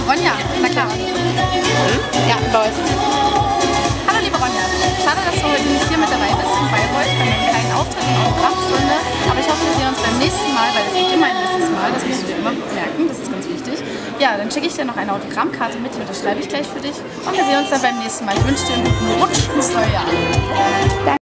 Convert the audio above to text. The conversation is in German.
Ronja, na klar. Ja, läuft. Hallo liebe Ronja, schade, dass du heute nicht hier mit dabei bist in Bayreuth bei einem kleinen Auftritt in Autogrammstunde, aber ich hoffe, wir sehen uns beim nächsten Mal, weil es gibt immer ein nächstes Mal, das musst du dir immer merken, das ist ganz wichtig. Ja, dann schicke ich dir noch eine Autogrammkarte mit, die unterschreibe ich gleich für dich und wir sehen uns dann beim nächsten Mal. Ich wünsche dir einen guten Rutsch ins neue Jahr.